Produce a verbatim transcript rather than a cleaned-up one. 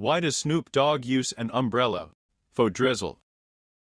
Why does Snoop Dogg use an umbrella? For drizzle.